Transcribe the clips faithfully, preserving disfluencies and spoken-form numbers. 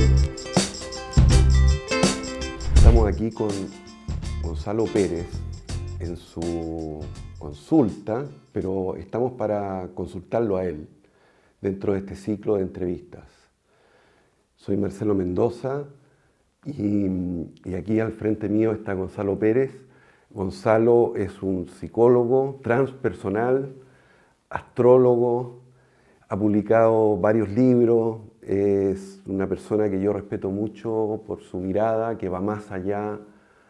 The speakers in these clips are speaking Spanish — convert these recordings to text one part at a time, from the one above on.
Estamos aquí con Gonzalo Pérez en su consulta, pero estamos para consultarlo a él dentro de este ciclo de entrevistas. Soy Marcelo Mendoza y, y aquí al frente mío está Gonzalo Pérez. Gonzalo es un psicólogo transpersonal, astrólogo, ha publicado varios libros, es una persona que yo respeto mucho por su mirada, que va más allá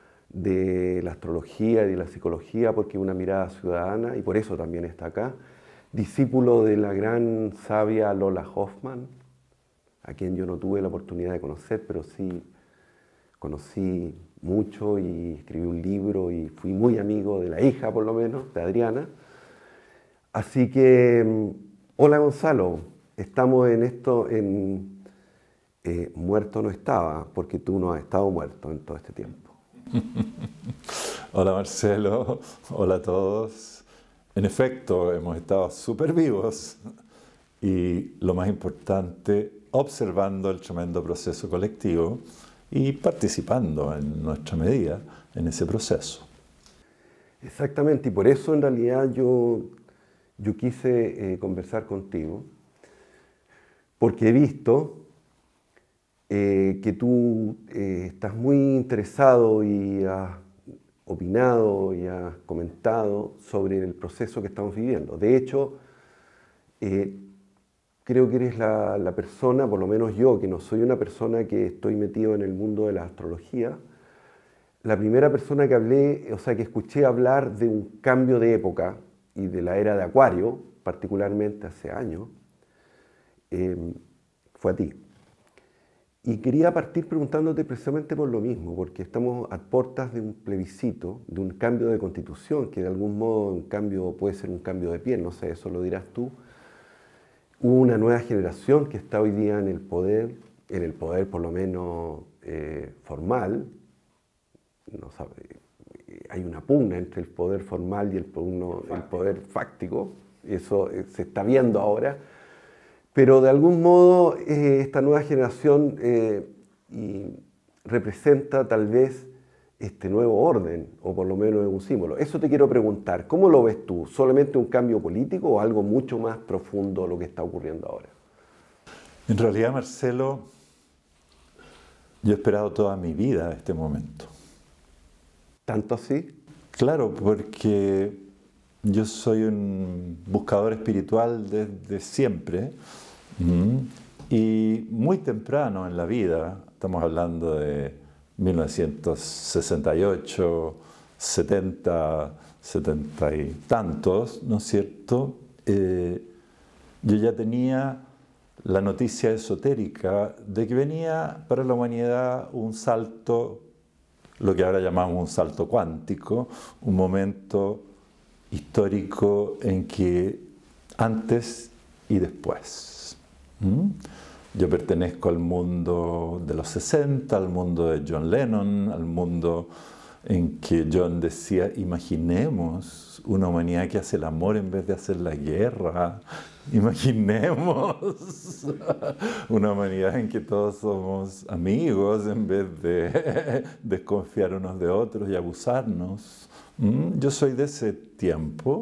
de la astrología y de la psicología, porque es una mirada ciudadana y por eso también está acá. Discípulo de la gran sabia Lola Hoffman, a quien yo no tuve la oportunidad de conocer, pero sí conocí mucho y escribí un libro y fui muy amigo de la hija, por lo menos, de Adriana. Así que, hola Gonzalo, estamos en esto, en eh, muerto no estaba, porque tú no has estado muerto en todo este tiempo. Hola Marcelo, hola a todos. En efecto, hemos estado súper vivos y lo más importante, observando el tremendo proceso colectivo y participando en nuestra medida en ese proceso. Exactamente, y por eso en realidad yo, yo quise eh, conversar contigo, porque he visto eh, que tú eh, estás muy interesado y has opinado y has comentado sobre el proceso que estamos viviendo. De hecho, eh, creo que eres la, la persona, por lo menos yo, que no soy una persona que estoy metido en el mundo de la astrología, la primera persona que hablé, o sea, que escuché hablar de un cambio de época y de la era de Acuario, particularmente hace años, eh, fue a ti. Y quería partir preguntándote precisamente por lo mismo, porque estamos a puertas de un plebiscito, de un cambio de constitución, que de algún modo un cambio, puede ser un cambio de piel, no sé, eso lo dirás tú. Hubo una nueva generación que está hoy día en el poder, en el poder por lo menos eh, formal. No sabe, hay una pugna entre el poder formal y el, uno, el poder fáctico, eso eh, se está viendo ahora. Pero de algún modo eh, esta nueva generación eh, y representa tal vez este nuevo orden, o por lo menos es un símbolo. Eso te quiero preguntar, ¿cómo lo ves tú? ¿Solamente un cambio político o algo mucho más profundo lo que está ocurriendo ahora? En realidad, Marcelo, yo he esperado toda mi vida este momento. ¿Tanto así? Claro, porque yo soy un buscador espiritual desde siempre. Uh-huh. Y muy temprano en la vida, estamos hablando de mil novecientos sesenta y ocho, setenta, setenta y tantos, ¿no es cierto? Eh, yo ya tenía la noticia esotérica de que venía para la humanidad un salto, lo que ahora llamamos un salto cuántico, un momento histórico en que antes y después. ¿Mm? Yo pertenezco al mundo de los sesenta, al mundo de John Lennon, al mundo en que John decía, imaginemos una humanidad que hace el amor en vez de hacer la guerra. Imaginemos una humanidad en que todos somos amigos en vez de desconfiar unos de otros y abusarnos. ¿Mm? Yo soy de ese tiempo,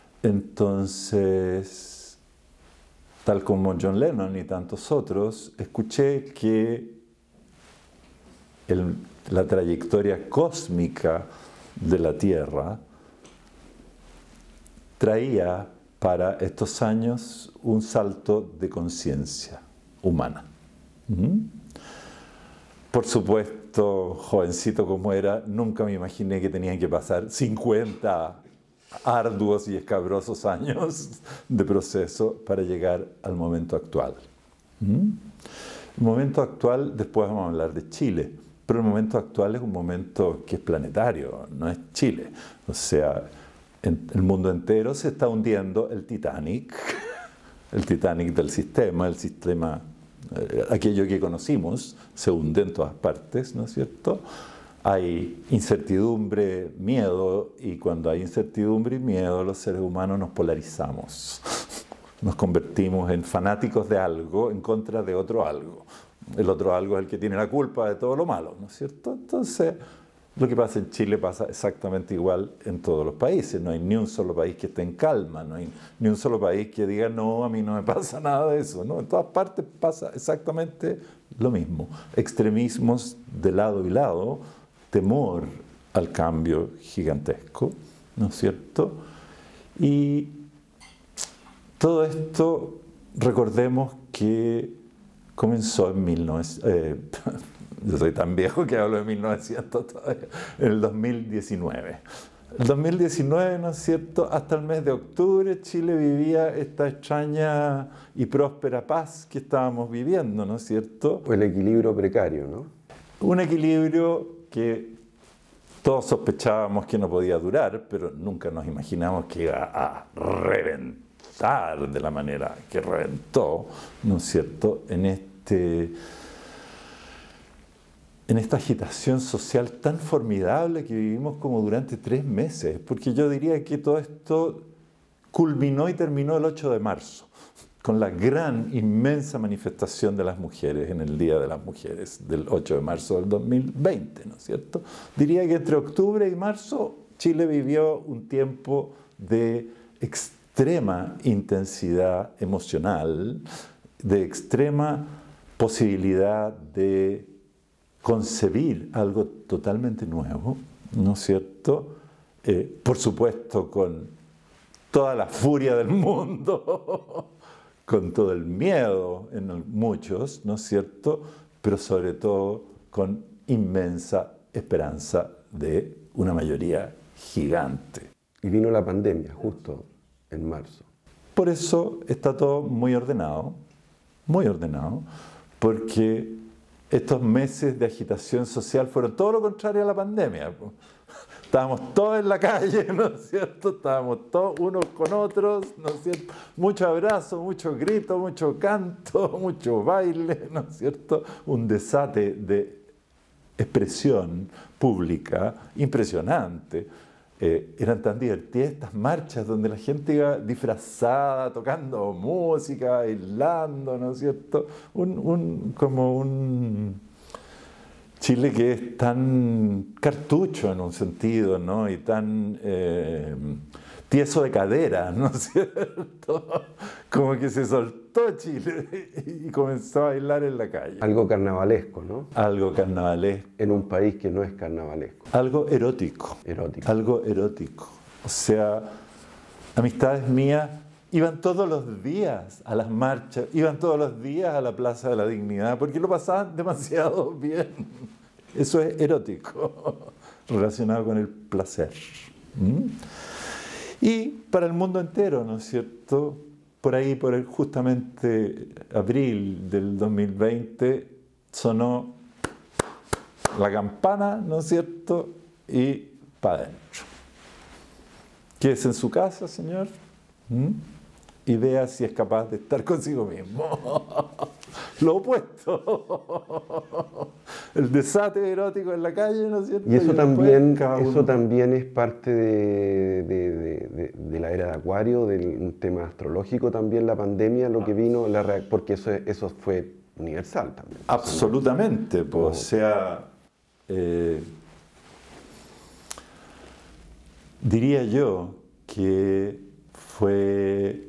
entonces, tal como John Lennon y tantos otros, escuché que el, la trayectoria cósmica de la Tierra traía para estos años un salto de conciencia humana. ¿Mm? Por supuesto, jovencito como era, nunca me imaginé que tenían que pasar cincuenta arduos y escabrosos años de proceso para llegar al momento actual. ¿Mm? El momento actual, después vamos a hablar de Chile, pero el momento actual es un momento que es planetario, no es Chile. O sea, en el mundo entero se está hundiendo el Titanic, el Titanic del sistema, el sistema, eh, aquello que conocimos, se hunde en todas partes, ¿no es cierto? Hay incertidumbre, miedo, y cuando hay incertidumbre y miedo, los seres humanos nos polarizamos. Nos convertimos en fanáticos de algo en contra de otro algo. El otro algo es el que tiene la culpa de todo lo malo, ¿no es cierto? Entonces, lo que pasa en Chile pasa exactamente igual en todos los países. No hay ni un solo país que esté en calma, no hay ni un solo país que diga, no, a mí no me pasa nada de eso, ¿no? En todas partes pasa exactamente lo mismo. Extremismos de lado y lado, temor al cambio gigantesco, ¿no es cierto? Y todo esto, recordemos que comenzó en mil novecientos... Eh, yo soy tan viejo que hablo de mil novecientos todavía, en el dos mil diecinueve. El dos mil diecinueve, ¿no es cierto?, hasta el mes de octubre Chile vivía esta extraña y próspera paz que estábamos viviendo, ¿no es cierto? El equilibrio precario, ¿no? Un equilibrio que todos sospechábamos que no podía durar, pero nunca nos imaginamos que iba a reventar de la manera que reventó, ¿no es cierto?, en este... en esta agitación social tan formidable que vivimos como durante tres meses, porque yo diría que todo esto culminó y terminó el ocho de marzo, con la gran, inmensa manifestación de las mujeres en el Día de las Mujeres, del ocho de marzo del dos mil veinte, ¿no es cierto? Diría que entre octubre y marzo Chile vivió un tiempo de extrema intensidad emocional, de extrema posibilidad de concebir algo totalmente nuevo, ¿no es cierto? Eh, por supuesto, con toda la furia del mundo, con todo el miedo en muchos, ¿no es cierto? Pero sobre todo con inmensa esperanza de una mayoría gigante. Y vino la pandemia, justo en marzo. Por eso está todo muy ordenado, muy ordenado, porque estos meses de agitación social fueron todo lo contrario a la pandemia. Estábamos todos en la calle, ¿no es cierto? Estábamos todos unos con otros, ¿no es cierto? Mucho abrazo, mucho grito, mucho canto, mucho baile, ¿no es cierto? Un desate de expresión pública impresionante. Eh, eran tan divertidas estas marchas donde la gente iba disfrazada, tocando música, bailando, ¿no es cierto? Un, un, como un Chile que es tan cartucho en un sentido, ¿no? Y tan eh, tieso de cadera, ¿no es cierto? Como que se soltó Chile y comenzó a bailar en la calle. Algo carnavalesco, ¿no? Algo carnavalesco. En un país que no es carnavalesco. Algo erótico. Erótico. Algo erótico. O sea, amistades mías iban todos los días a las marchas, iban todos los días a la Plaza de la Dignidad, porque lo pasaban demasiado bien. Eso es erótico, relacionado con el placer. ¿Mm? Y para el mundo entero, ¿no es cierto? Por ahí, por el justamente abril del dos mil veinte, sonó la campana, ¿no es cierto? Y para adentro. Quédese en su casa, señor, ¿Mm? y vea si es capaz de estar consigo mismo. Lo opuesto. El desate erótico en la calle, ¿no es cierto? Y eso, y también, uno... eso también es parte de, de, de, de, de la era de Acuario, de un tema astrológico también, la pandemia, lo que vino, la re... porque eso, eso fue universal también. Absolutamente, pues, o sea, eh, diría yo que fue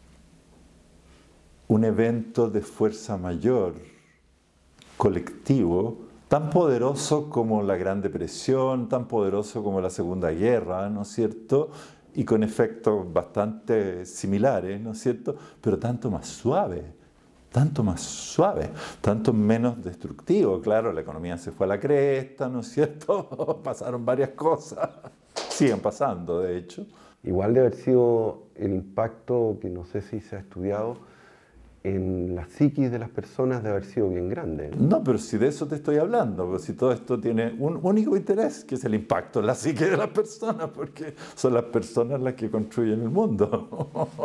un evento de fuerza mayor, colectivo, tan poderoso como la Gran Depresión, tan poderoso como la Segunda Guerra, ¿no es cierto? Y con efectos bastante similares, ¿no es cierto? Pero tanto más suave, tanto más suave, tanto menos destructivo. Claro, la economía se fue a la cresta, ¿no es cierto? Pasaron varias cosas, siguen pasando, de hecho. Igual de haber sido el impacto, que no sé si se ha estudiado, en la psiquis de las personas de haber sido bien grande. No, no pero si de eso te estoy hablando, pues si todo esto tiene un único interés, que es el impacto en la psique de las personas, porque son las personas las que construyen el mundo.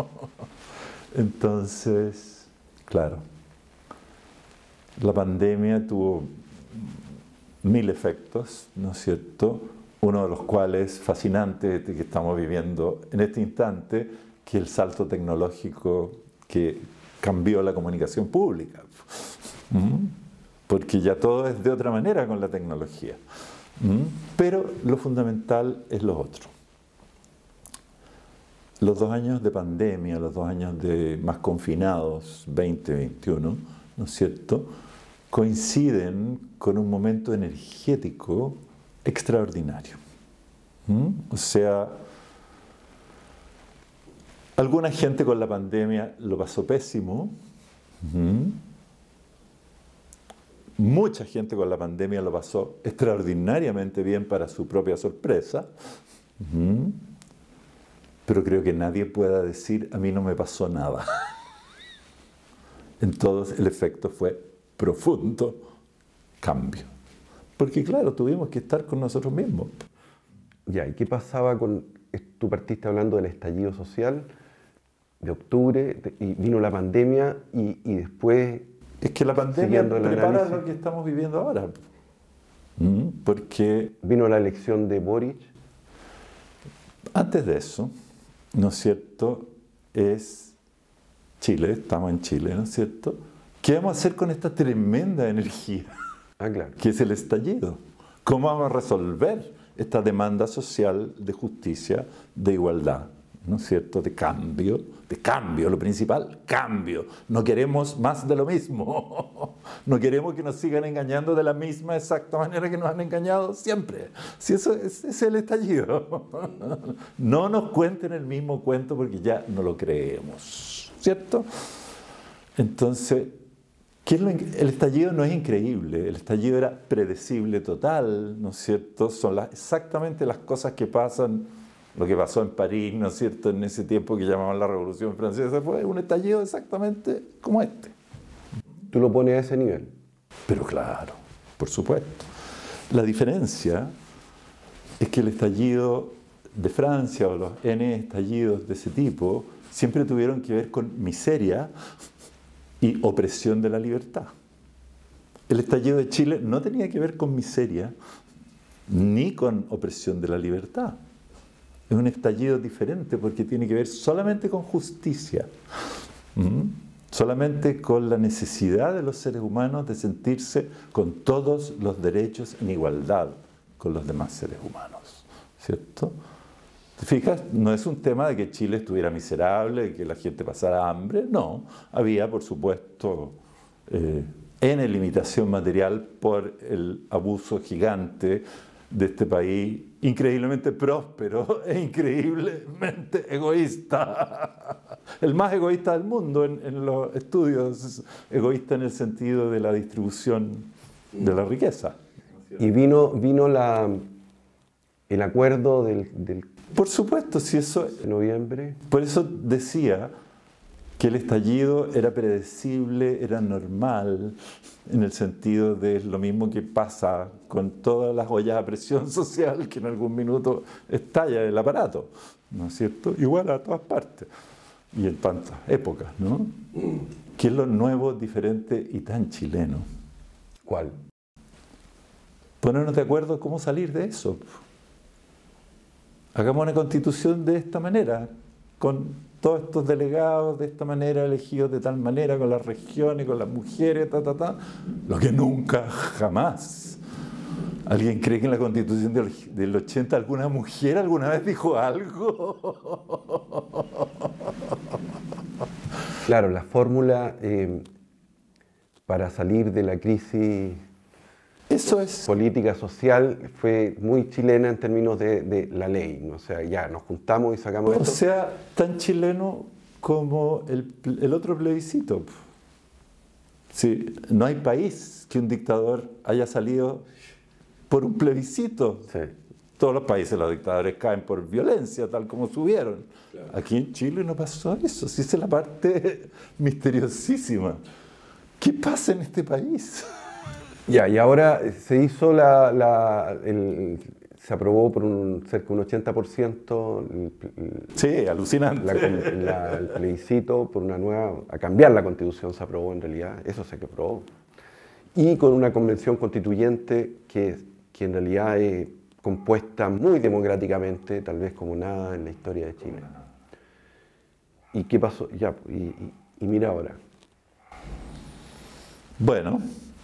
Entonces, claro, la pandemia tuvo mil efectos, ¿no es cierto? Uno de los cuales fascinante que estamos viviendo en este instante, que es el salto tecnológico que cambió la comunicación pública. ¿Mm? porque ya todo es de otra manera con la tecnología. ¿Mm? Pero lo fundamental es lo otro. Los dos años de pandemia, los dos años de más confinados, veinte veintiuno, ¿no es cierto?, coinciden con un momento energético extraordinario. ¿Mm? O sea, alguna gente con la pandemia lo pasó pésimo. ¿Mm? Mucha gente con la pandemia lo pasó extraordinariamente bien para su propia sorpresa. ¿Mm? Pero creo que nadie pueda decir, a mí no me pasó nada. En todos el efecto fue profundo cambio. Porque claro, tuvimos que estar con nosotros mismos. Ya, ¿y qué pasaba con, tú partiste hablando del estallido social de octubre, y vino la pandemia y, y después... Es que la pandemia prepara lo que estamos viviendo ahora. ¿Mm? Porque... Vino la elección de Boric. Antes de eso, ¿no es cierto?, es Chile, estamos en Chile, ¿no es cierto? ¿Qué vamos a hacer con esta tremenda energía? Ah, claro. Que es el estallido. ¿Cómo vamos a resolver esta demanda social de justicia, de igualdad, ¿no es cierto?, de cambio, de cambio, lo principal, cambio. No queremos más de lo mismo. No queremos que nos sigan engañando de la misma exacta manera que nos han engañado siempre. Si eso es, es el estallido. No nos cuenten el mismo cuento porque ya no lo creemos, ¿cierto? Entonces, ¿qué es lo, el estallido no es increíble, el estallido era predecible total, ¿no es cierto? Son las, exactamente las cosas que pasan. Lo que pasó en París, ¿no es cierto?, en ese tiempo que llamaban la Revolución Francesa, fue un estallido exactamente como este. ¿Tú lo pones a ese nivel? Pero claro, por supuesto. La diferencia es que el estallido de Francia o los N estallidos de ese tipo siempre tuvieron que ver con miseria y opresión de la libertad. El estallido de Chile no tenía que ver con miseria ni con opresión de la libertad. Es un estallido diferente porque tiene que ver solamente con justicia, ¿Mm? solamente con la necesidad de los seres humanos de sentirse con todos los derechos en igualdad con los demás seres humanos, ¿cierto? ¿Te fijas? No es un tema de que Chile estuviera miserable, de que la gente pasara hambre, no. Había, por supuesto, eh, N limitación material por el abuso gigante de este país increíblemente próspero e increíblemente egoísta. El más egoísta del mundo en, en los estudios, egoísta en el sentido de la distribución de la riqueza. Y vino, vino la, el acuerdo del, del... Por supuesto, si eso... de noviembre. Por eso decía que el estallido era predecible, era normal, en el sentido de lo mismo que pasa con todas las ollas a presión social, que en algún minuto estalla el aparato, ¿no es cierto? Igual a todas partes, y en tantas épocas, ¿no? ¿Qué es lo nuevo, diferente y tan chileno? ¿Cuál? Ponernos de acuerdo cómo salir de eso. Hagamos una constitución de esta manera, con todos estos delegados de esta manera, elegidos de tal manera, con las regiones, con las mujeres, ta, ta, ta. Lo que nunca, jamás. ¿Alguien cree que en la Constitución del, del ochenta alguna mujer alguna vez dijo algo? Claro, la fórmula eh, para salir de la crisis Eso es. política, social, fue muy chilena en términos de, de la ley, ¿no? O sea, ya nos juntamos y sacamos O esto. sea, tan chileno como el, el otro plebiscito. Sí, no hay país que un dictador haya salido por un plebiscito. Sí. Todos los países, los dictadores caen por violencia, tal como subieron. Claro. Aquí en Chile no pasó eso. Sí, esa es la parte misteriosísima. ¿Qué pasa en este país? Ya, y ahora se hizo la, la el, se aprobó por un cerca de un ochenta por ciento el, el, sí, alucinante. La, la, el plebiscito por una nueva, a cambiar la Constitución se aprobó en realidad, eso se que aprobó. Y con una convención constituyente que, que en realidad es compuesta muy democráticamente, tal vez como nada en la historia de Chile. ¿Y qué pasó? Ya, y, y, y mira ahora. Bueno,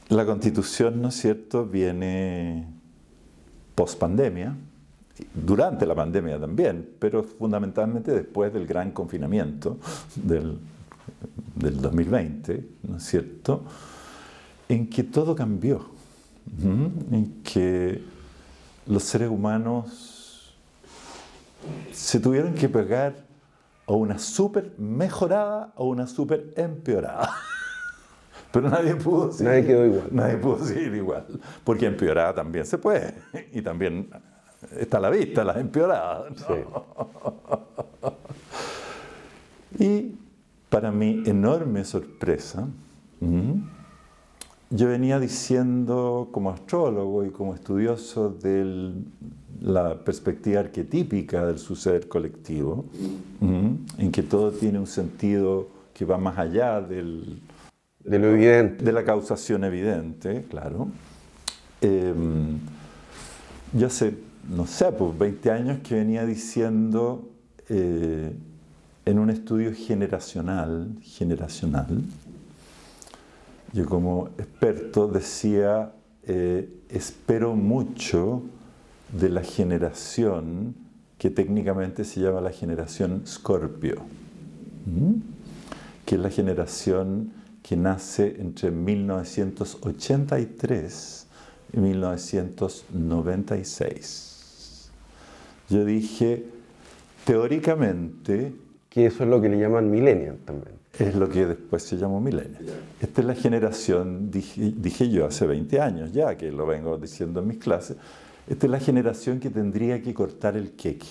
la Constitución, ¿no es cierto?, viene post-pandemia, durante la pandemia también, pero fundamentalmente después del gran confinamiento del, del dos mil veinte, ¿no es cierto?, en que todo cambió, ¿Mm? en que los seres humanos se tuvieron que pegar a una súper mejorada o una súper empeorada. Pero nadie pudo seguir, nadie quedó igual. Nadie pudo seguir igual. Porque empeorada también se puede. Y también está a la vista las empeoradas, ¿no? Sí. Y para mi enorme sorpresa, ¿m? yo venía diciendo como astrólogo y como estudioso de la perspectiva arquetípica del suceder colectivo, ¿m? en que todo tiene un sentido que va más allá del... De lo evidente. De la causación evidente, claro. Eh, yo hace, no sé, pues veinte años que venía diciendo eh, en un estudio generacional, generacional, yo como experto decía, eh, espero mucho de la generación que técnicamente se llama la generación Scorpio, ¿Mm? que es la generación que nace entre mil novecientos ochenta y tres y mil novecientos noventa y seis. Yo dije, teóricamente... Que eso es lo que le llaman millennial también. Es lo que después se llamó millennial. Esta es la generación, dije, dije yo hace veinte años ya, que lo vengo diciendo en mis clases, esta es la generación que tendría que cortar el queque.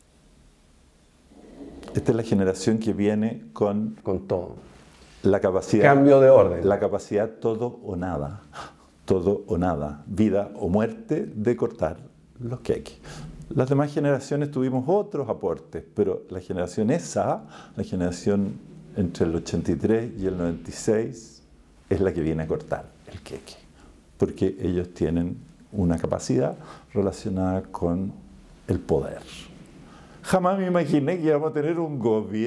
Esta es la generación que viene con... Con todo. La capacidad, cambio de orden. La capacidad todo o nada, todo o nada, vida o muerte de cortar los queques. Las demás generaciones tuvimos otros aportes, pero la generación esa, la generación entre el ochenta y tres y el noventa y seis, es la que viene a cortar el queque, porque ellos tienen una capacidad relacionada con el poder. Jamás me imaginé que íbamos a tener un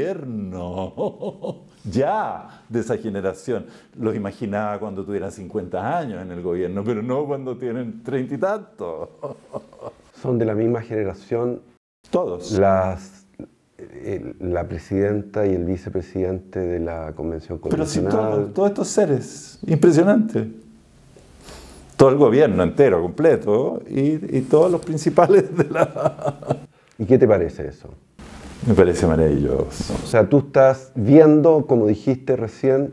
gobierno ya de esa generación. Los imaginaba cuando tuvieran cincuenta años en el gobierno, pero no cuando tienen treinta y tantos. Son de la misma generación. Todos. Las, eh, la presidenta y el vicepresidente de la Convención Constitucional. Pero si todos, todos estos seres, impresionante. Todo el gobierno entero, completo, y, y todos los principales de la... ¿Y qué te parece eso? Me parece maravilloso. O sea, tú estás viendo, como dijiste recién,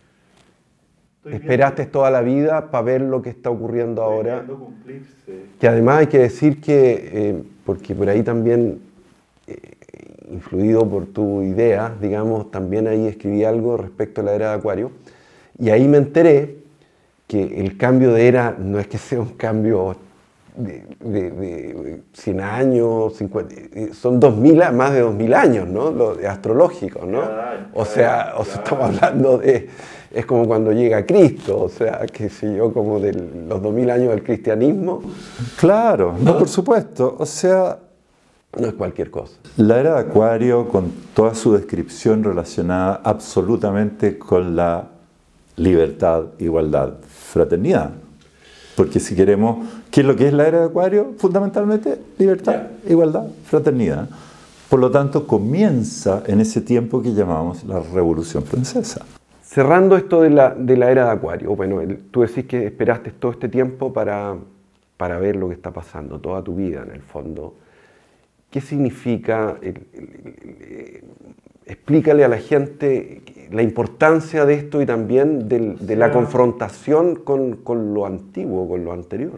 Estoy esperaste viendo. toda la vida para ver lo que está ocurriendo Estoy ahora. Viendo cumplirse. Que además hay que decir que, eh, porque por ahí también, eh, influido por tu idea, digamos, también ahí escribí algo respecto a la era de Acuario, y ahí me enteré que el cambio de era no es que sea un cambio de, de, de cien años, cincuenta, son dos mil, más de dos mil años, ¿no? Lo de astrológico, ¿no? Cada, o sea, cada, o sea estamos hablando de, es como cuando llega Cristo, o sea, qué sé yo, como de los dos mil años del cristianismo. Claro, no, no, por supuesto, o sea... No es cualquier cosa. La era de Acuario, con toda su descripción relacionada absolutamente con la libertad, igualdad, fraternidad. Porque si queremos, ¿qué es lo que es la era de Acuario? Fundamentalmente, libertad, igualdad, fraternidad. Por lo tanto, comienza en ese tiempo que llamamos la Revolución Francesa. Cerrando esto de la, de la era de Acuario, bueno, el, tú decís que esperaste todo este tiempo para, para ver lo que está pasando, toda tu vida en el fondo. ¿Qué significa? El, el, el, el, explícale a la gente la importancia de esto y también de, de la confrontación con, con lo antiguo, con lo anterior.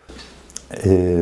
Eh,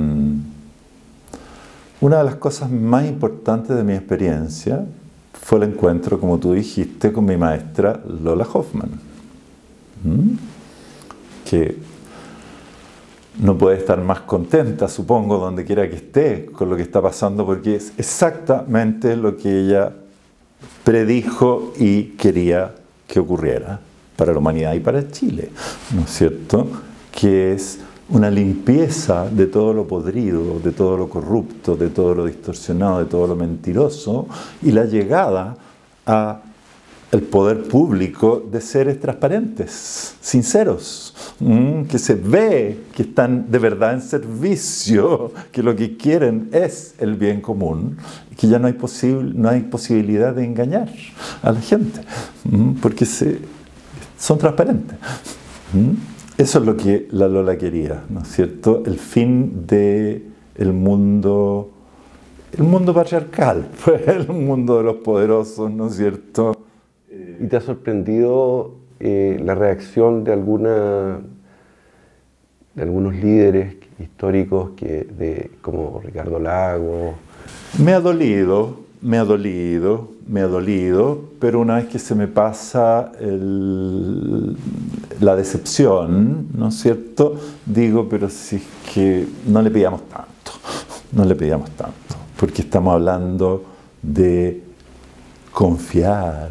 una de las cosas más importantes de mi experiencia fue el encuentro, como tú dijiste, con mi maestra Lola Hoffman, ¿Mm? que no puede estar más contenta, supongo, donde quiera que esté, con lo que está pasando, porque es exactamente lo que ella predijo y quería que ocurriera para la humanidad y para Chile, ¿no es cierto? Que es una limpieza de todo lo podrido, de todo lo corrupto, de todo lo distorsionado, de todo lo mentiroso, y la llegada al poder público de seres transparentes, sinceros, ¿m? Que se ve que están de verdad en servicio, que lo que quieren es el bien común, que ya no hay, posible, no hay posibilidad de engañar a la gente, ¿m? Porque se, son transparentes. ¿M? Eso es lo que la Lola quería, ¿no es cierto? El fin del mundo, el mundo patriarcal, pues, el mundo de los poderosos, ¿no es cierto? ¿Y te ha sorprendido eh, la reacción de, alguna, de algunos líderes históricos que, de, como Ricardo Lagos? Me ha dolido, me ha dolido, me ha dolido, pero una vez que se me pasa el, la decepción, ¿no es cierto? Digo, pero si es que no le pedíamos tanto, no le pedíamos tanto, porque estamos hablando de confiar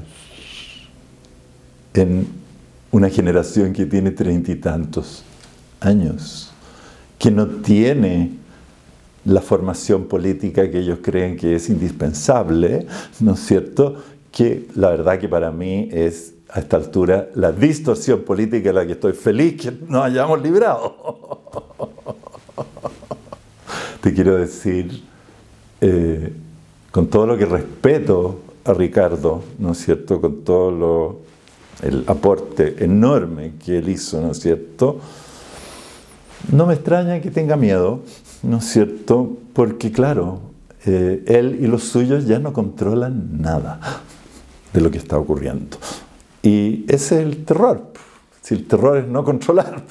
en una generación que tiene treinta y tantos años, que no tiene la formación política que ellos creen que es indispensable, ¿no es cierto? Que la verdad que para mí es, a esta altura, la distorsión política de la que estoy feliz que nos hayamos librado. Te quiero decir, eh, con todo lo que respeto a Ricardo, ¿no es cierto? Con todo lo, el aporte enorme que él hizo, ¿no es cierto? No me extraña que tenga miedo, ¿no es cierto? Porque claro, eh, él y los suyos ya no controlan nada de lo que está ocurriendo. Y ese es el terror. Si el terror es no controlar.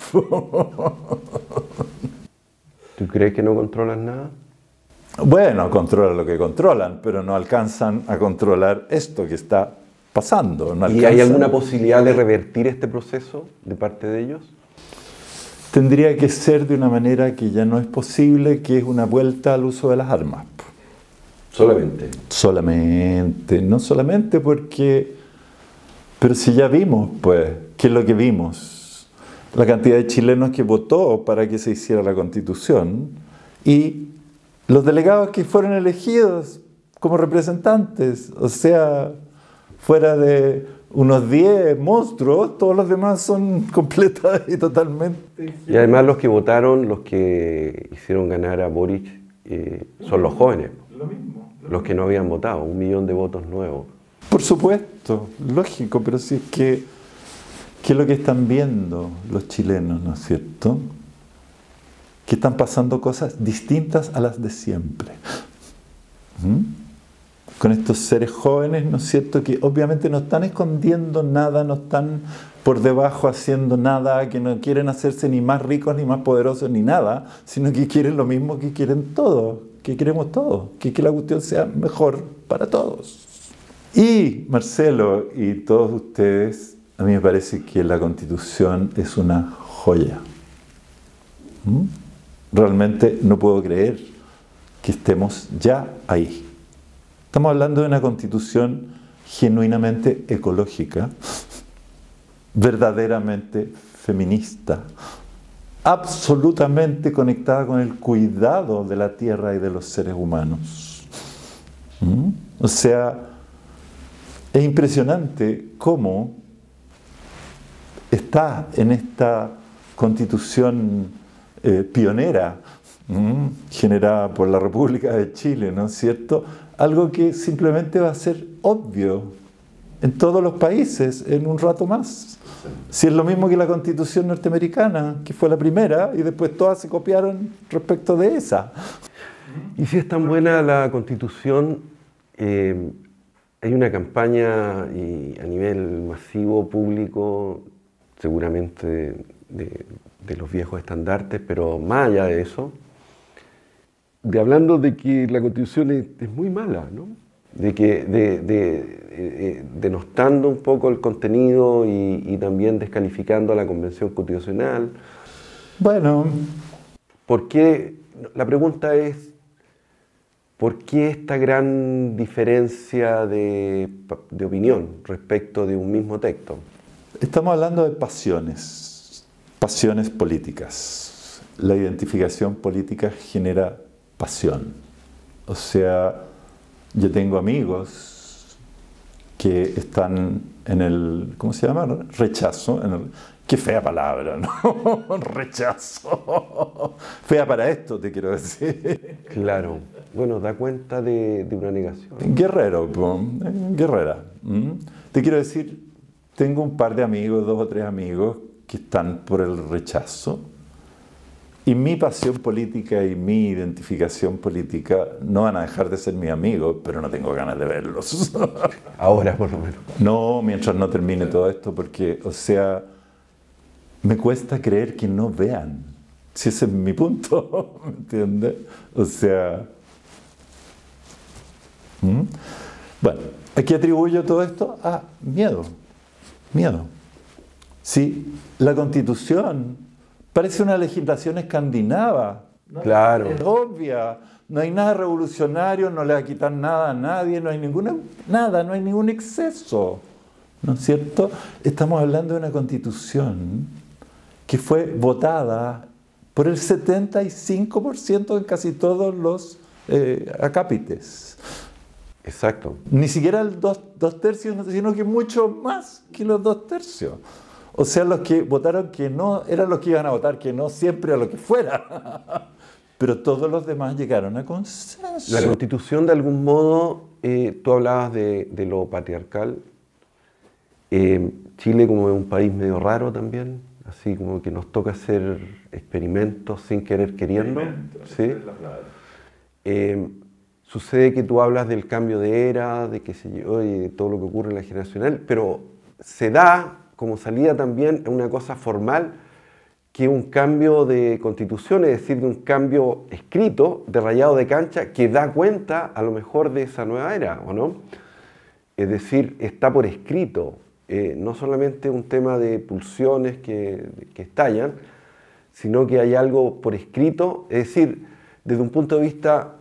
¿Tú crees que no controlan nada? Bueno, controlan lo que controlan, pero no alcanzan a controlar esto que está pasando. No ¿Y alcanzan... hay alguna posibilidad de revertir este proceso de parte de ellos? Tendría que ser de una manera que ya no es posible, que es una vuelta al uso de las armas. Solamente. Solamente, no solamente porque... Pero si ya vimos, pues, ¿qué es lo que vimos? La cantidad de chilenos que votó para que se hiciera la Constitución y los delegados que fueron elegidos como representantes, o sea, fuera de unos diez monstruos, todos los demás son completas y totalmente... Y además los que votaron, los que hicieron ganar a Boric, eh, son los jóvenes. Lo mismo. Lo los que no habían votado, un millón de votos nuevos. Por supuesto, lógico, pero si es que, ¿qué es lo que están viendo los chilenos, no es cierto? Que están pasando cosas distintas a las de siempre. ¿Mm? Con estos seres jóvenes, ¿no es cierto?, que obviamente no están escondiendo nada, no están por debajo haciendo nada, que no quieren hacerse ni más ricos, ni más poderosos, ni nada, sino que quieren lo mismo que quieren todos, que queremos todos, que, que la cuestión sea mejor para todos. Y Marcelo y todos ustedes, a mí me parece que la Constitución es una joya. ¿Mm? Realmente no puedo creer que estemos ya ahí. Estamos hablando de una Constitución genuinamente ecológica, verdaderamente feminista, absolutamente conectada con el cuidado de la tierra y de los seres humanos. ¿Mm? O sea, es impresionante cómo está en esta Constitución eh, pionera, ¿Mm? generada por la República de Chile, ¿no es cierto?, algo que simplemente va a ser obvio en todos los países en un rato más. Si es lo mismo que la Constitución norteamericana, que fue la primera, y después todas se copiaron respecto de esa. Y si es tan buena la Constitución, eh, hay una campaña y a nivel masivo, público, seguramente de, de, de los viejos estandartes, pero más allá de eso, de hablando de que la Constitución es, es muy mala, ¿no? De que de, de, de, denostando un poco el contenido y, y también descalificando a la Convención Constitucional. Bueno, ¿por qué? La pregunta es, ¿por qué esta gran diferencia de, de opinión respecto de un mismo texto? Estamos hablando de pasiones, pasiones políticas. La identificación política genera pasión. O sea, yo tengo amigos que están en el, ¿cómo se llama? Rechazo. En el, qué fea palabra, ¿no? Rechazo. Fea para esto, te quiero decir. Claro. Bueno, da cuenta de, de una negación. Guerrero, guerrera. ¿Mm? Te quiero decir, tengo un par de amigos, dos o tres amigos, que están por el rechazo. Y mi pasión política y mi identificación política no van a dejar de ser mis amigos, pero no tengo ganas de verlos. Ahora, por lo menos. No, mientras no termine todo esto, porque, o sea, me cuesta creer que no vean. Si ese es mi punto, ¿me entiendes? O sea... ¿Mm? Bueno, aquí atribuyo todo esto a miedo. Miedo. Si la Constitución parece una legislación escandinava, ¿no? Claro. Es obvia, no hay nada revolucionario, no le va a quitar nada a nadie, no hay ninguna, nada, no hay ningún exceso, ¿no es cierto? Estamos hablando de una Constitución que fue votada por el setenta y cinco por ciento en casi todos los eh, acápites. Exacto. Ni siquiera el dos, dos tercios, sino que mucho más que los dos tercios. O sea, los que votaron que no, eran los que iban a votar que no siempre a lo que fuera. Pero todos los demás llegaron a consenso. La Constitución, de algún modo, eh, tú hablabas de, de lo patriarcal. Eh, Chile como es un país medio raro también, así como que nos toca hacer experimentos sin querer queriendo. ¿Sí? Eh, sucede que tú hablas del cambio de era, de qué sé yo, y de todo lo que ocurre en la generacional, pero se da como salida también una cosa formal, que es un cambio de constitución, es decir, de un cambio escrito, de rayado de cancha, que da cuenta a lo mejor de esa nueva era, ¿o no? Es decir, está por escrito, eh, no solamente un tema de pulsiones que, que estallan, sino que hay algo por escrito, es decir, desde un punto de vista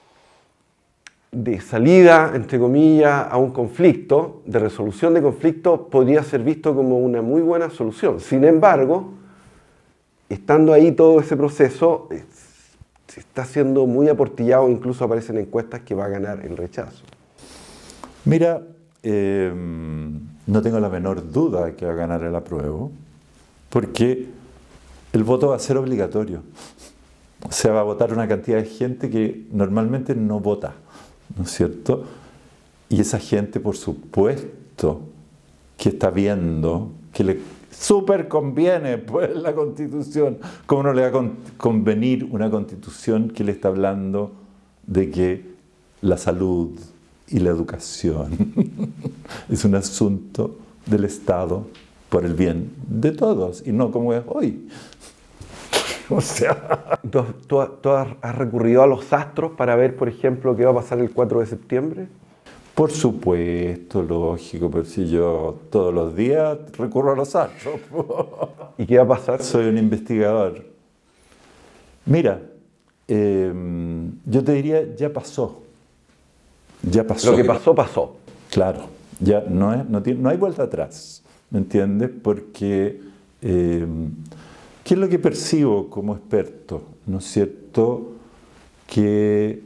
de salida, entre comillas, a un conflicto, de resolución de conflicto, podría ser visto como una muy buena solución. Sin embargo, estando ahí todo ese proceso, se está siendo muy aportillado, incluso aparecen encuestas que va a ganar el rechazo. Mira, eh, no tengo la menor duda de que va a ganar el apruebo, porque el voto va a ser obligatorio. O sea, va a votar una cantidad de gente que normalmente no vota, ¿no es cierto? Y esa gente, por supuesto, que está viendo que le súper conviene pues la Constitución. ¿Cómo no le va a con, convenir una Constitución que le está hablando de que la salud y la educación es un asunto del Estado por el bien de todos y no como es hoy? O sea... ¿Tú, tú, tú has recurrido a los astros para ver, por ejemplo, qué va a pasar el cuatro de septiembre? Por supuesto, lógico, pero si yo todos los días recurro a los astros. ¿Y qué va a pasar? Soy un investigador. Mira, eh, yo te diría, ya pasó. Ya pasó. Lo que pasó, pasó. Claro, ya no, es, no, tiene, no hay vuelta atrás, ¿me entiendes? Porque, eh, ¿qué es lo que percibo como experto? ¿No es cierto? Que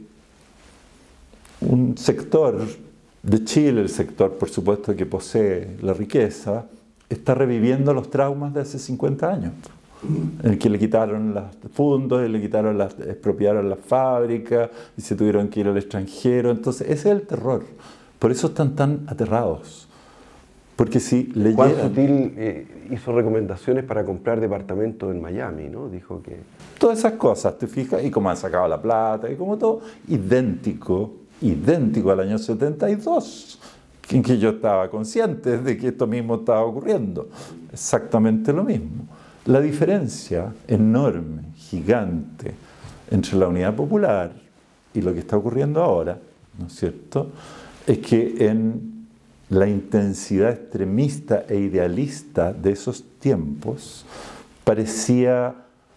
un sector de Chile, el sector, por supuesto, que posee la riqueza, está reviviendo los traumas de hace cincuenta años, en el que le quitaron los fondos, le quitaron las, expropiaron las fábricas y se tuvieron que ir al extranjero. Entonces, ese es el terror. Por eso están tan aterrados. Porque si leyeran... Juan Sutil eh, hizo recomendaciones para comprar departamentos en Miami, ¿no? Dijo que... Todas esas cosas, ¿te fijas? Y cómo han sacado la plata, y como todo, idéntico, idéntico al año setenta y dos, en que yo estaba consciente de que esto mismo estaba ocurriendo. Exactamente lo mismo. La diferencia enorme, gigante, entre la Unidad Popular y lo que está ocurriendo ahora, ¿no es cierto?, es que en la intensidad extremista e idealista de esos tiempos parecía,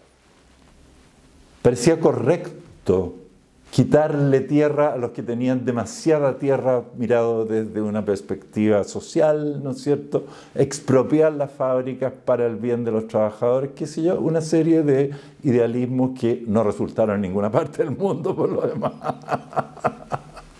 parecía correcto quitarle tierra a los que tenían demasiada tierra mirado desde una perspectiva social, ¿no es cierto? Expropiar las fábricas para el bien de los trabajadores, qué sé yo, una serie de idealismos que no resultaron en ninguna parte del mundo por lo demás.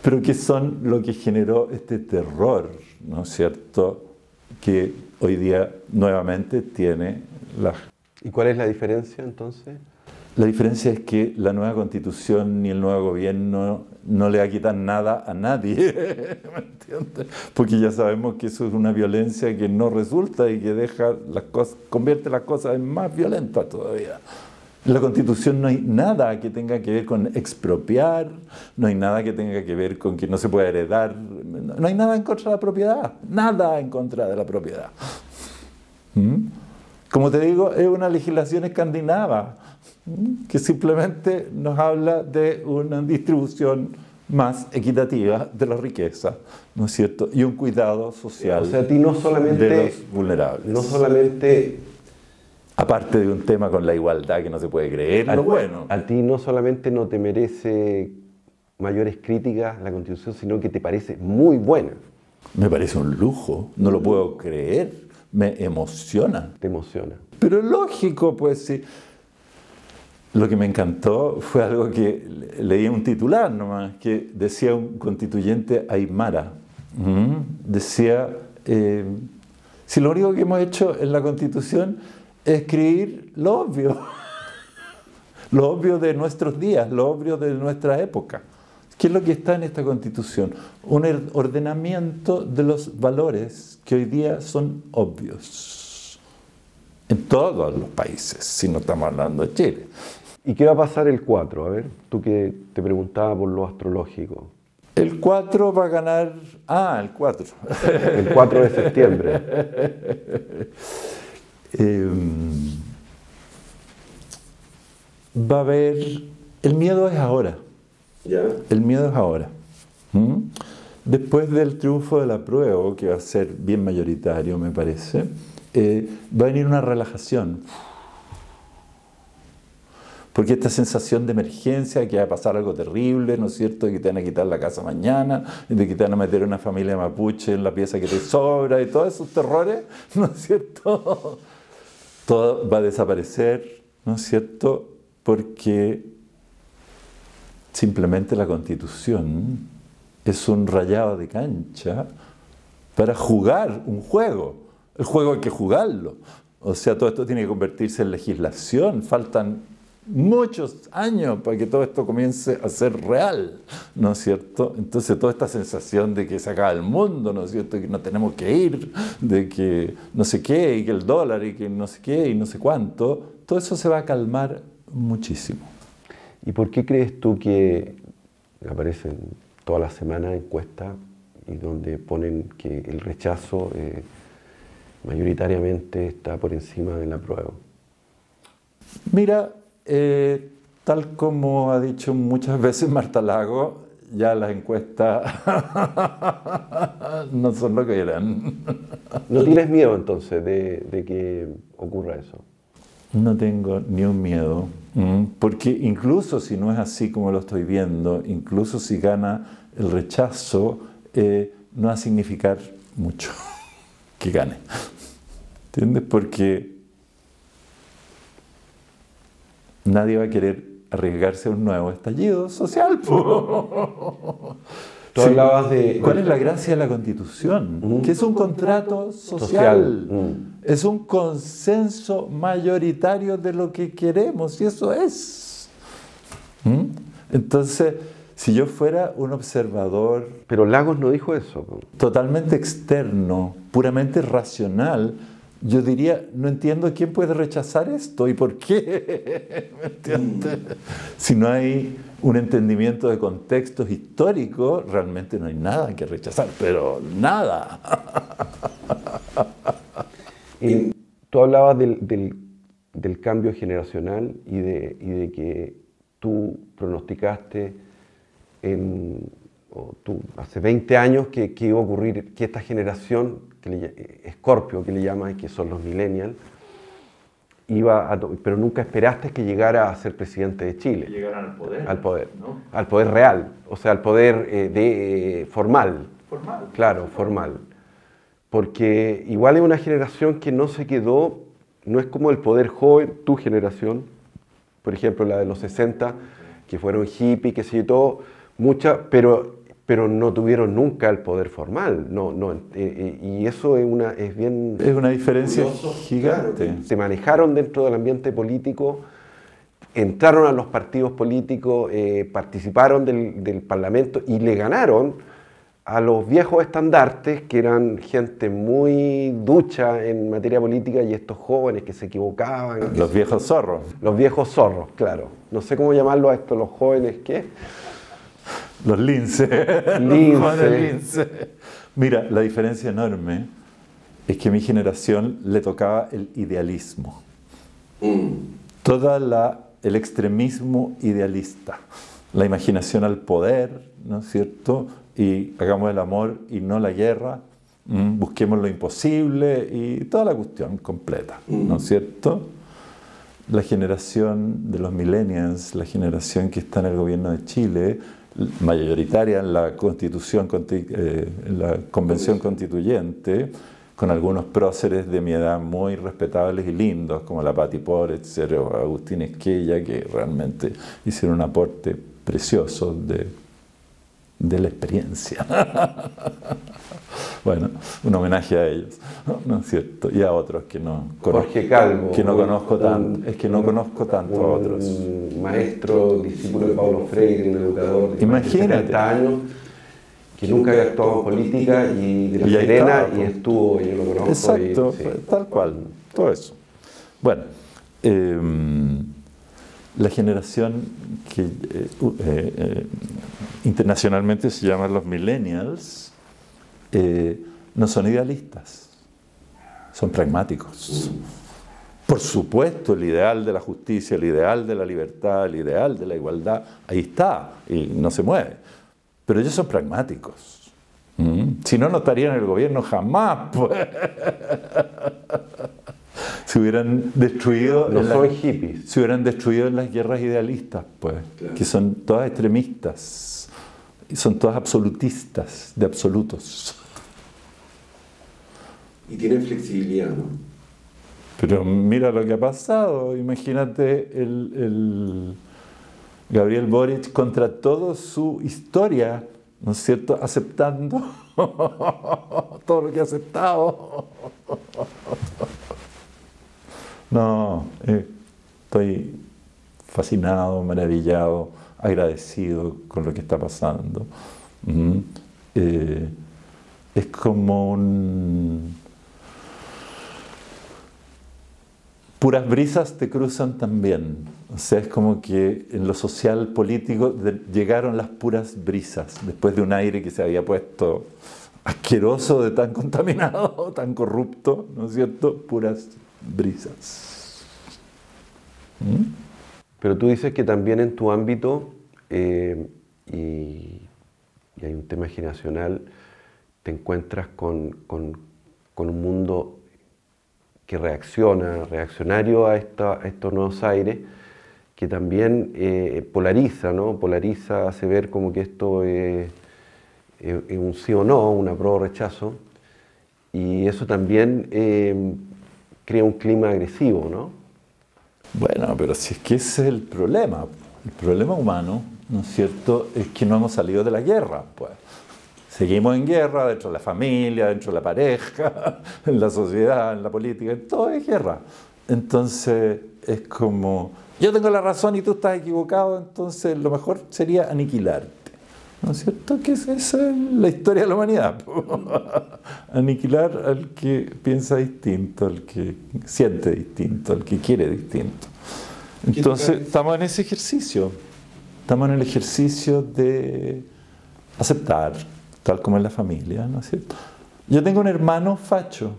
pero que son lo que generó este terror, ¿no es cierto?, que hoy día nuevamente tiene la... ¿Y cuál es la diferencia entonces? La diferencia es que la nueva Constitución ni el nuevo gobierno no le va a quitar nada a nadie, ¿me entiendes? Porque ya sabemos que eso es una violencia que no resulta y que deja las cosas, convierte las cosas en más violentas todavía. En la Constitución no hay nada que tenga que ver con expropiar, no hay nada que tenga que ver con que no se pueda heredar, no hay nada en contra de la propiedad, nada en contra de la propiedad. ¿Mm? Como te digo, es una legislación escandinava que simplemente nos habla de una distribución más equitativa de la riqueza, ¿no es cierto? Y un cuidado social, o sea, a ti no solamente, de los vulnerables. No solamente... Aparte de un tema con la igualdad que no se puede creer, a, lo bueno. A ti no solamente no te merece mayores críticas la Constitución, sino que te parece muy buena. Me parece un lujo, no lo puedo creer, me emociona. Te emociona. Pero es lógico, pues sí. Lo que me encantó fue algo que leí en un titular nomás, que decía un constituyente aymara. ¿Mm? Decía, eh, si lo único que hemos hecho en la Constitución es escribir lo obvio, lo obvio de nuestros días, lo obvio de nuestra época. ¿Qué es lo que está en esta Constitución? Un ordenamiento de los valores que hoy día son obvios en todos los países, si no estamos hablando de Chile. ¿Y qué va a pasar el cuatro? A ver, tú que te preguntaba por lo astrológico. El cuatro va a ganar... Ah, el cuatro. El cuatro de septiembre. Eh, va a haber... El miedo es ahora. ¿Ya? El miedo es ahora. ¿Mm? Después del triunfo del apruebo, que va a ser bien mayoritario, me parece, eh, va a venir una relajación. Porque esta sensación de emergencia, que va a pasar algo terrible, ¿no es cierto?, de que te van a quitar la casa mañana, de que te van a meter una familia mapuche en la pieza que te sobra, y todos esos terrores, ¿no es cierto?, todo va a desaparecer, ¿no es cierto?, porque simplemente la Constitución es un rayado de cancha para jugar un juego. El juego hay que jugarlo. O sea, todo esto tiene que convertirse en legislación. Faltan muchos años para que todo esto comience a ser real, ¿no es cierto? Entonces toda esta sensación de que se acaba el mundo, ¿no es cierto?, que no tenemos que ir, de que no sé qué, y que el dólar, y que no sé qué, y no sé cuánto, todo eso se va a calmar muchísimo. ¿Y por qué crees tú que aparecen todas las semanas encuestas y donde ponen que el rechazo eh, mayoritariamente está por encima del apruebo? Mira, eh, tal como ha dicho muchas veces Marta Lago, ya las encuestas no son lo que eran. ¿No tienes miedo entonces de, de que ocurra eso? No tengo ni un miedo, porque incluso si no es así como lo estoy viendo, incluso si gana el rechazo, eh, no va a significar mucho que gane. ¿Entiendes? Porque nadie va a querer arriesgarse a un nuevo estallido social. Tú sí. hablabas de... ¿Cuál es la gracia de la Constitución? Mm. Que es un contrato social. social. Mm. Es un consenso mayoritario de lo que queremos, y eso es. ¿Mm? Entonces, si yo fuera un observador... Pero Lagos no dijo eso. Totalmente externo, puramente racional, yo diría, no entiendo quién puede rechazar esto y por qué. ¿Me entiendes? Si no hay un entendimiento de contextos históricos, realmente no hay nada que rechazar, pero nada. Y tú hablabas del, del, del cambio generacional y de, y de que tú pronosticaste en, o tú, hace veinte años que, que iba a ocurrir, que esta generación, que le, Scorpio, que le llaman, que son los millennials, iba a, pero nunca esperaste que llegara a ser presidente de Chile. Que llegaran al poder. Al poder, ¿no? Al poder real, o sea, al poder eh, de, eh, formal. Formal. Claro, formal. Porque igual es una generación que no se quedó, no es como el poder joven, tu generación, por ejemplo, la de los sesenta, que fueron hippie, que sé yo, todo, mucha, pero pero no tuvieron nunca el poder formal. No, no, eh, eh, y eso es, una, es bien... Es una diferencia curioso, gigante. Claro, se manejaron dentro del ambiente político, entraron a los partidos políticos, eh, participaron del, del Parlamento y le ganaron a los viejos estandartes, que eran gente muy ducha en materia política, y estos jóvenes que se equivocaban. Los viejos zorros. Los viejos zorros, claro. No sé cómo llamarlo a estos, los jóvenes, ¿qué? Los lince. Lince. lince. Mira, la diferencia enorme es que a mi generación le tocaba el idealismo. Mm. Toda la, el extremismo idealista. La imaginación al poder, ¿no es cierto? Y hagamos el amor y no la guerra. Mm, busquemos lo imposible y toda la cuestión completa, ¿no es cierto? La generación de los millennials, la generación que está en el gobierno de Chile, mayoritaria en la constitución, eh, en la convención constituyente, con algunos próceres de mi edad muy respetables y lindos, como la Patti Poretzer o Agustín Esquella, que realmente hicieron un aporte precioso de, de la experiencia. Bueno, un homenaje a ellos, ¿no es cierto? Y a otros que no conozco, Jorge Calvo, que no conozco tanto, un, es que no un, conozco tanto un, a otros. Un maestro, discípulo de Paulo Freire, un educador de Imagínate. setenta años, que nunca había actuado en política y de La y Serena, estaba, y estuvo, yo lo conozco. Exacto, y, sí. Tal cual, todo eso. Bueno, eh, la generación que eh, eh, eh, internacionalmente se llama los millennials, eh, no son idealistas, son pragmáticos. Por supuesto, el ideal de la justicia, el ideal de la libertad, el ideal de la igualdad, ahí está, y no se mueve. Pero ellos son pragmáticos. ¿Mm? Si no, no estarían en el gobierno jamás, pues. Se hubieran destruido... No son la, hippies. Se hubieran destruido en las guerras idealistas, pues, claro. Que son todas extremistas, y son todas absolutistas, de absolutos. Y tienen flexibilidad, ¿no? Pero mira lo que ha pasado, imagínate el... el Gabriel Boric, contra toda su historia, ¿no es cierto?, aceptando todo lo que ha aceptado. No, eh, estoy fascinado, maravillado, agradecido con lo que está pasando. Mm, eh, es como un... Puras brisas te cruzan también. O sea, es como que en lo social político de, llegaron las puras brisas, después de un aire que se había puesto asqueroso, de tan contaminado, tan corrupto, ¿no es cierto? Puras brisas. ¿Mm? Pero tú dices que también en tu ámbito, eh, y, y hay un tema generacional, te encuentras con, con, con un mundo que reacciona, reaccionario a, esta, a estos nuevos aires, que también eh, polariza, ¿no? Polariza, hace ver como que esto es, es, es un sí o no, un apruebo o rechazo, y eso también eh, crea un clima agresivo, ¿no? Bueno, pero si es que ese es el problema, el problema humano, ¿no es cierto?, es que no hemos salido de la guerra, pues. Seguimos en guerra dentro de la familia, dentro de la pareja, en la sociedad, en la política, en todo es guerra. Entonces es como, yo tengo la razón y tú estás equivocado, entonces lo mejor sería aniquilarte. ¿No es cierto? Que esa es la historia de la humanidad. Aniquilar al que piensa distinto, al que siente distinto, al que quiere distinto. Entonces estamos en ese ejercicio. Estamos en el ejercicio de aceptar, tal como en la familia, ¿no es cierto? Yo tengo un hermano facho.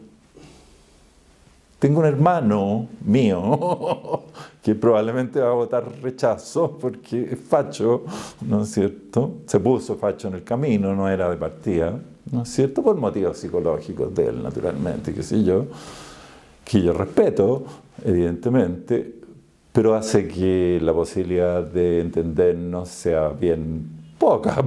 Tengo un hermano mío que probablemente va a votar rechazo porque es facho, ¿no es cierto? Se puso facho en el camino, no era de partida, ¿no es cierto? Por motivos psicológicos de él, naturalmente, qué sé yo, que yo respeto, evidentemente, pero hace que la posibilidad de entendernos sea bien poca.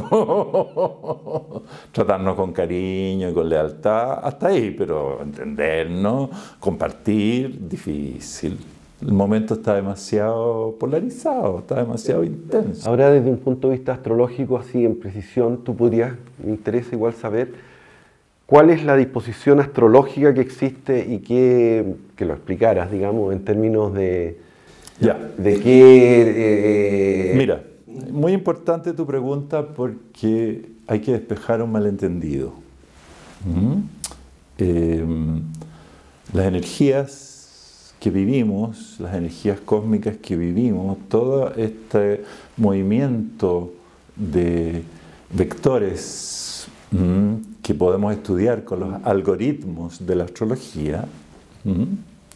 Tratarnos con cariño y con lealtad, hasta ahí, pero entendernos, compartir, difícil, El momento está demasiado polarizado, está demasiado intenso. Ahora, desde un punto de vista astrológico, así en precisión, tú podrías, me interesa igual saber, ¿cuál es la disposición astrológica que existe y que, que lo explicaras, digamos, en términos de, ya. de qué... Eh, Mira, muy importante tu pregunta porque hay que despejar un malentendido. ¿Mm? Eh, las energías que vivimos, las energías cósmicas que vivimos, todo este movimiento de vectores ¿m? que podemos estudiar con los algoritmos de la astrología, ¿m?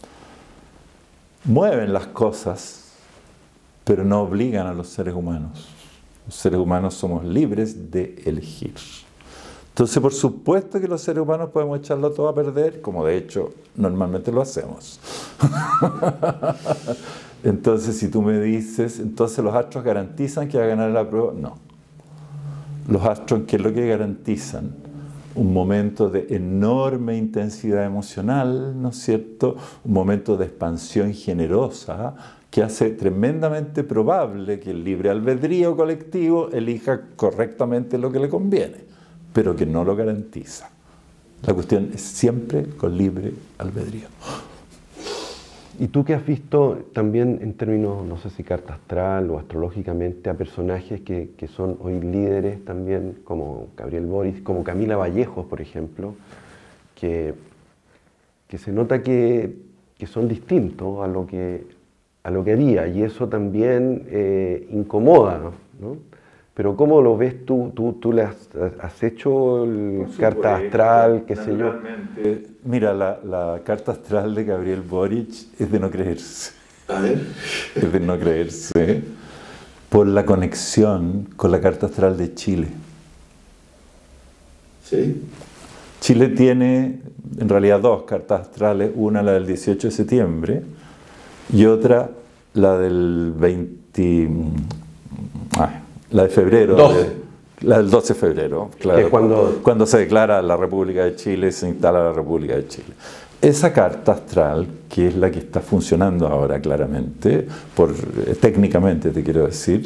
mueven las cosas, pero no obligan a los seres humanos. Los seres humanos somos libres de elegir. Entonces, por supuesto que los seres humanos podemos echarlo todo a perder, como de hecho normalmente lo hacemos. Entonces, si tú me dices, entonces los astros garantizan que va a ganar la prueba, no. Los astros, ¿qué es lo que garantizan? Un momento de enorme intensidad emocional, ¿no es cierto? Un momento de expansión generosa que hace tremendamente probable que el libre albedrío colectivo elija correctamente lo que le conviene, pero que no lo garantiza. La cuestión es siempre con libre albedrío. ¿Y tú qué has visto también en términos, no sé si carta astral o astrológicamente, a personajes que, que son hoy líderes también, como Gabriel Boric, como Camila Vallejos, por ejemplo, que, que se nota que, que son distintos a lo que, a lo que había, y eso también eh, incomoda, ¿no? Pero ¿cómo lo ves tú? ¿Tú, tú le has, has hecho el carta astral, qué sé yo? Mira, la, la carta astral de Gabriel Boric es de no creerse. A ver. Es de no creerse por la conexión con la carta astral de Chile. ¿Sí? Chile tiene en realidad dos cartas astrales, una la del dieciocho de septiembre y otra la del veinte... Ay, la de febrero, doce. De, la del doce de febrero, claro, cuando... cuando se declara la República de Chile y se instala la República de Chile. Esa carta astral, que es la que está funcionando ahora claramente, por, técnicamente te quiero decir,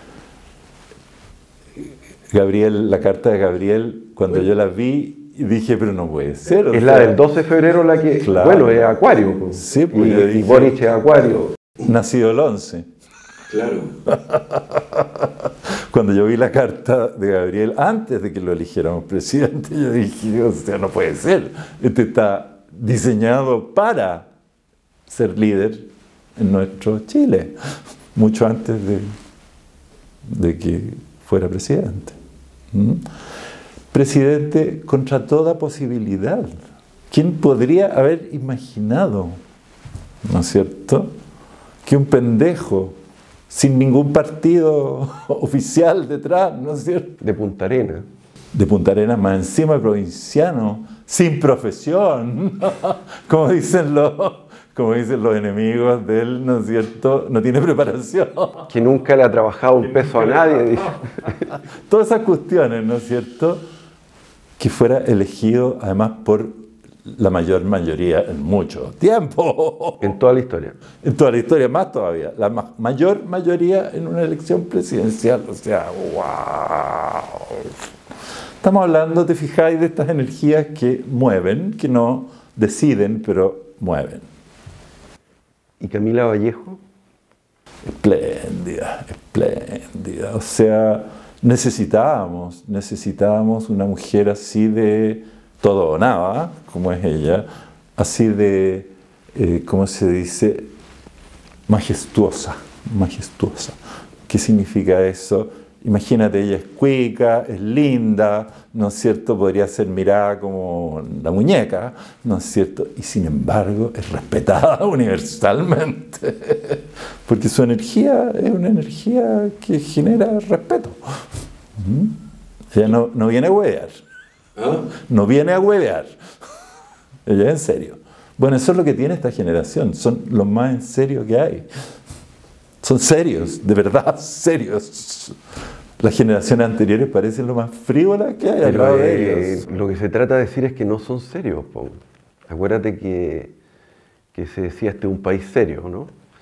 Gabriel, la carta de Gabriel, cuando bueno. yo la vi, dije, pero no puede ser. Es sea, la del doce de febrero la que, claro, bueno, es Acuario. Pues. Sí, pues y, dije, y Boric es Acuario. Nacido el once. Claro. Cuando yo vi la carta de Gabriel, antes de que lo eligiéramos presidente, yo dije, o sea, no puede ser. Este está diseñado para ser líder en nuestro Chile, mucho antes de, de que fuera presidente. ¿Mm? Presidente contra toda posibilidad. ¿Quién podría haber imaginado, no es cierto, que un pendejo sin ningún partido oficial detrás, ¿no es cierto? De Punta Arenas. De Punta Arenas, más encima provinciano, sin profesión, como dicen los, como dicen los enemigos de él, ¿no es cierto? No tiene preparación. Que nunca le ha trabajado un peso a nadie. Dice. Todas esas cuestiones, ¿no es cierto? Que fuera elegido además por la mayor mayoría en mucho tiempo. En toda la historia. En toda la historia, más todavía. La ma mayor mayoría en una elección presidencial. O sea, wow. Estamos hablando, te fijáis, de estas energías que mueven, que no deciden, pero mueven. ¿Y Camila Vallejo? Espléndida, espléndida. O sea, necesitábamos, necesitábamos una mujer así de todo o nada, como es ella, así de, eh, ¿cómo se dice? Majestuosa, majestuosa. ¿Qué significa eso? Imagínate, ella es cuica, es linda, ¿no es cierto? Podría ser mirada como la muñeca, ¿no es cierto? Y sin embargo es respetada universalmente, porque su energía es una energía que genera respeto. ¿Mm? Ella no, no viene a huevear. ¿Ah? No viene a huevear. Ella es en serio. Bueno, eso es lo que tiene esta generación. Son los más en serio que hay. Son serios, de verdad, serios. Las generaciones anteriores parecen lo más frívolas que hay. Pero, al de ellos. Lo que se trata de decir es que no son serios, po. Acuérdate que, que se decía este es un país serio, ¿no?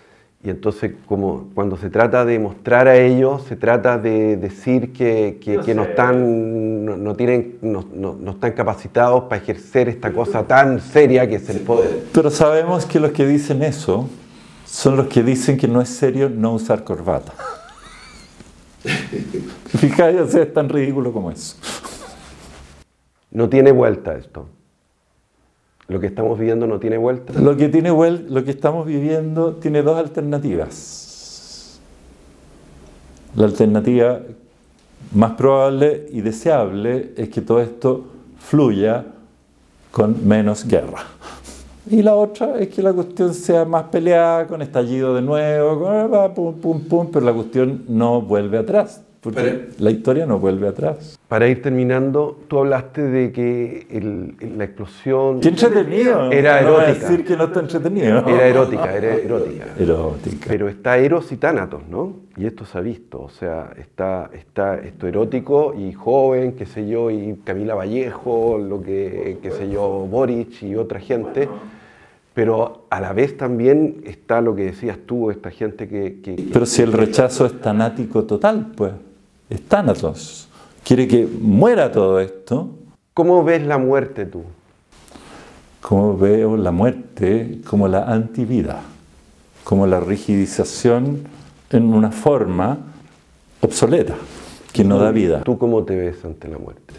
Y entonces, como cuando se trata de mostrar a ellos, se trata de decir que, que, que no, están, no, no, tienen, no, no, no están capacitados para ejercer esta cosa tan seria que es el poder. Pero sabemos que los que dicen eso son los que dicen que no es serio no usar corbata. Fijáis, o sea, es tan ridículo como eso. No tiene vuelta esto. Lo que estamos viviendo no tiene vuelta. Lo que, tiene vuel lo que estamos viviendo tiene dos alternativas. La alternativa más probable y deseable es que todo esto fluya con menos guerra. Y la otra es que la cuestión sea más peleada, con estallido de nuevo, con, pum, pum, pum, pero la cuestión no vuelve atrás. Porque pero, la historia no vuelve atrás. Para ir terminando, tú hablaste de que el, la explosión... ¡Qué entretenido! Era no erótica. Voy a decir que no está entretenido. Era erótica, era erótica. Erótica. Pero está Eros y Tánatos, ¿no? Y esto se ha visto. O sea, está, está esto erótico y joven, qué sé yo, y Camila Vallejo, lo que, qué sé yo, Boric y otra gente. Pero a la vez también está lo que decías tú, esta gente que... que, que Pero si el rechazo es tanático total, pues, es tánatos. Quiere que muera todo esto. ¿Cómo ves la muerte tú? Como veo la muerte como la antivida, como la rigidización en una forma obsoleta, que no da vida. ¿Tú cómo te ves ante la muerte?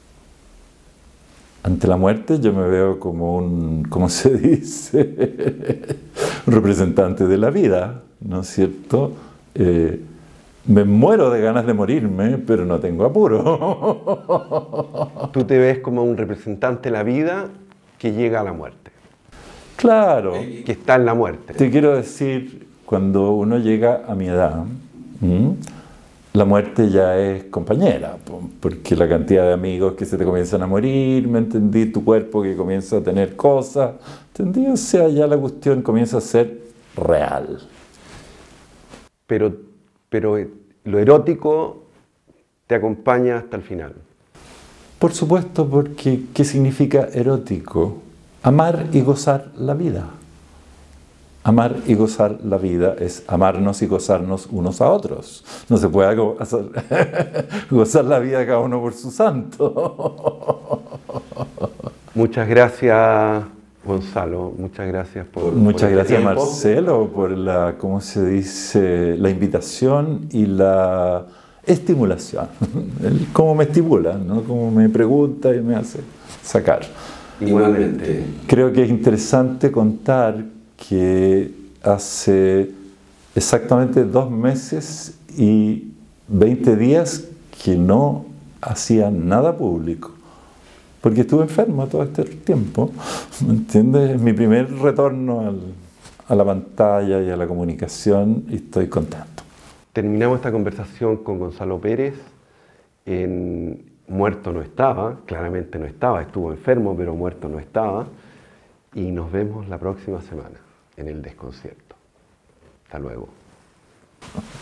Ante la muerte yo me veo como un, ¿cómo se dice? Un representante de la vida, ¿no es cierto? Eh, me muero de ganas de morirme, pero no tengo apuro. Tú te ves como un representante de la vida que llega a la muerte. Claro. Que está en la muerte. Te quiero decir, cuando uno llega a mi edad, ¿m? la muerte ya es compañera, porque la cantidad de amigos que se te comienzan a morir, ¿me entendí? Tu cuerpo que comienza a tener cosas, ¿entendí? O sea, ya la cuestión comienza a ser real. Pero, pero lo erótico te acompaña hasta el final. Por supuesto, porque ¿qué significa erótico? Amar y gozar la vida. Amar y gozar la vida es amarnos y gozarnos unos a otros. No se puede gozar la vida cada uno por su santo. Muchas gracias, Gonzalo. Muchas gracias por Muchas por gracias, tiempo. Marcelo, por la, ¿cómo se dice? La invitación y la estimulación. El cómo me estimula, ¿no? Cómo me pregunta y me hace sacar. Igualmente. Creo que es interesante contar que hace exactamente dos meses y veinte días que no hacía nada público, porque estuve enfermo todo este tiempo, ¿me entiendes? Es mi primer retorno al, a la pantalla y a la comunicación y estoy contento. Terminamos esta conversación con Gonzalo Pérez. En muerto no estaba, claramente no estaba, estuvo enfermo, pero muerto no estaba. Y nos vemos la próxima semana en el Desconcierto. Hasta luego.